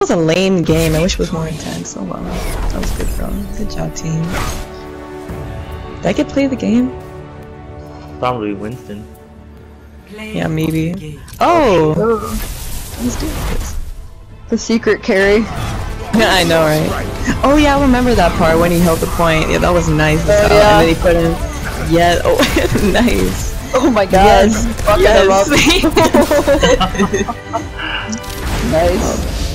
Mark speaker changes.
Speaker 1: was a lame game. I wish it was more intense. Oh well. That was good, bro. Good job, team. Did I get play the game?
Speaker 2: Probably Winston.
Speaker 1: Yeah, maybe. Oh! Let's do this.
Speaker 3: The secret carry.
Speaker 1: Yeah, I know, right? Oh yeah, I remember that part when he held the point. Yeah, that was nice.
Speaker 3: Oh, yeah.
Speaker 1: And then he put in. Yeah. Oh, nice.
Speaker 3: Oh my god.
Speaker 1: Yes. Yes.
Speaker 3: Nice.